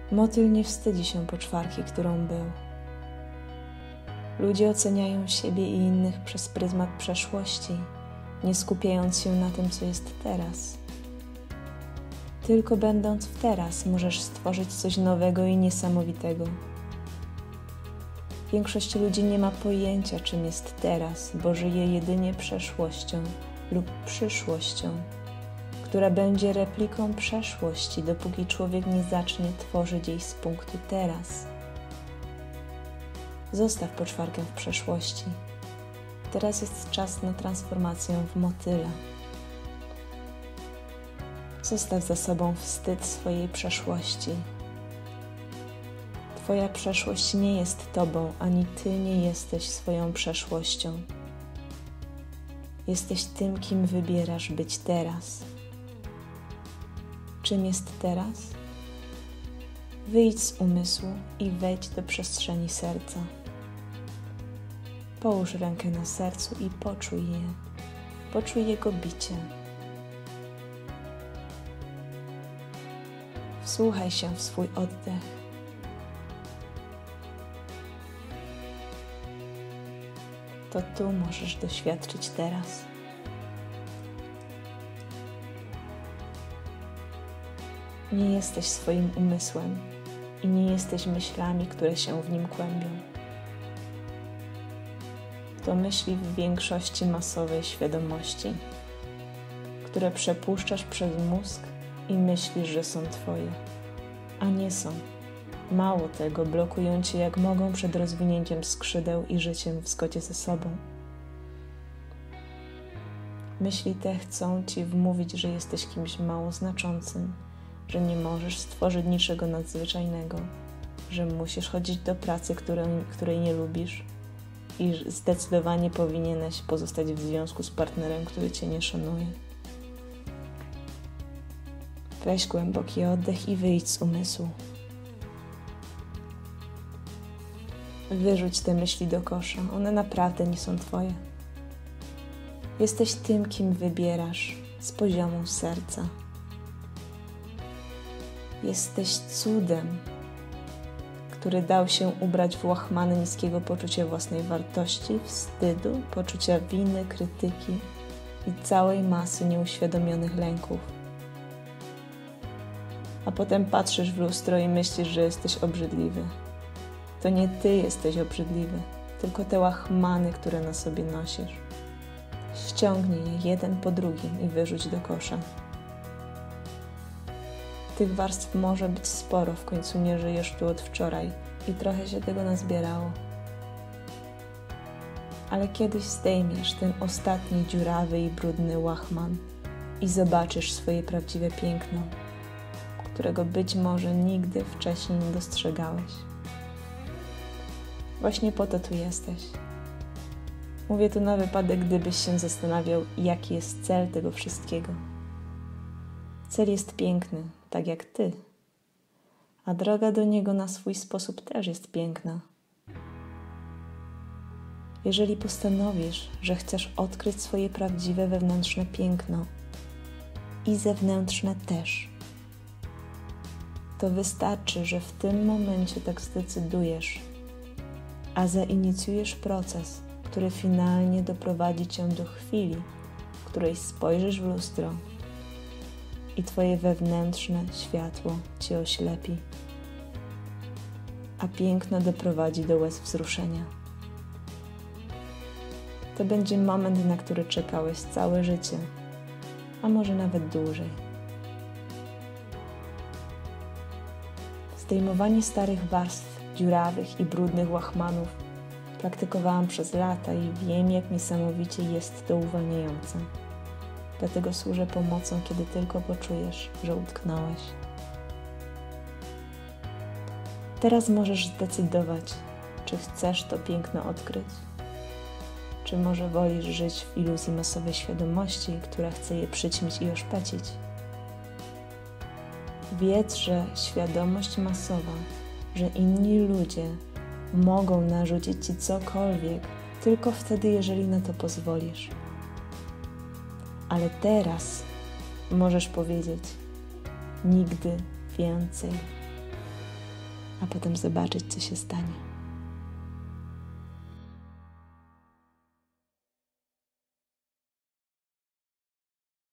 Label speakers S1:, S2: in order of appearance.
S1: Motyl nie wstydzi się poczwarki, którą był. Ludzie oceniają siebie i innych przez pryzmat przeszłości, nie skupiając się na tym, co jest teraz. Tylko będąc w teraz możesz stworzyć coś nowego i niesamowitego. Większość ludzi nie ma pojęcia, czym jest teraz, bo żyje jedynie przeszłością lub przyszłością, która będzie repliką przeszłości, dopóki człowiek nie zacznie tworzyć jej z punktu teraz. Zostaw poczwarkę w przeszłości. Teraz jest czas na transformację w motyla. Zostaw za sobą wstyd swojej przeszłości. Twoja przeszłość nie jest tobą, ani ty nie jesteś swoją przeszłością. Jesteś tym, kim wybierasz być teraz. Czym jest teraz? Wyjdź z umysłu i wejdź do przestrzeni serca. Połóż rękę na sercu i poczuj je. Poczuj jego bicie. Wsłuchaj się w swój oddech. To tu możesz doświadczyć teraz. Nie jesteś swoim umysłem i nie jesteś myślami, które się w nim kłębią. To myśli w większości masowej świadomości, które przepuszczasz przez mózg i myślisz, że są twoje, a nie są. Mało tego, blokują cię jak mogą przed rozwinięciem skrzydeł i życiem w zgodzie ze sobą. Myśli te chcą ci wmówić, że jesteś kimś mało znaczącym, że nie możesz stworzyć niczego nadzwyczajnego, że musisz chodzić do pracy, której nie lubisz i zdecydowanie powinieneś pozostać w związku z partnerem, który cię nie szanuje. Weź głęboki oddech i wyjdź z umysłu. Wyrzuć te myśli do kosza. One naprawdę nie są twoje. Jesteś tym, kim wybierasz z poziomu serca. Jesteś cudem, który dał się ubrać w łachmany niskiego poczucia własnej wartości, wstydu, poczucia winy, krytyki i całej masy nieuświadomionych lęków. A potem patrzysz w lustro i myślisz, że jesteś obrzydliwy. To nie ty jesteś obrzydliwy, tylko te łachmany, które na sobie nosisz. Ściągnij je jeden po drugim i wyrzuć do kosza. Tych warstw może być sporo, w końcu nie żyjesz tu od wczoraj i trochę się tego nazbierało. Ale kiedyś zdejmiesz ten ostatni dziurawy i brudny łachman i zobaczysz swoje prawdziwe piękno, którego być może nigdy wcześniej nie dostrzegałeś. Właśnie po to tu jesteś. Mówię to na wypadek, gdybyś się zastanawiał, jaki jest cel tego wszystkiego. Cel jest piękny, tak jak ty, a droga do niego na swój sposób też jest piękna. Jeżeli postanowisz, że chcesz odkryć swoje prawdziwe wewnętrzne piękno i zewnętrzne też, to wystarczy, że w tym momencie tak zdecydujesz, a zainicjujesz proces, który finalnie doprowadzi cię do chwili, w której spojrzysz w lustro i twoje wewnętrzne światło cię oślepi, a piękno doprowadzi do łez wzruszenia. To będzie moment, na który czekałeś całe życie, a może nawet dłużej. Zdejmowanie starych warstw, dziurawych i brudnych łachmanów praktykowałam przez lata i wiem, jak niesamowicie jest to uwalniające. Dlatego służę pomocą, kiedy tylko poczujesz, że utknąłeś. Teraz możesz zdecydować, czy chcesz to piękno odkryć, czy może wolisz żyć w iluzji masowej świadomości, która chce je przyćmić i oszpecić. Wiedz, że świadomość masowa, że inni ludzie mogą narzucić ci cokolwiek tylko wtedy, jeżeli na to pozwolisz. Ale teraz możesz powiedzieć: nigdy więcej. potem zobaczyć, co się stanie.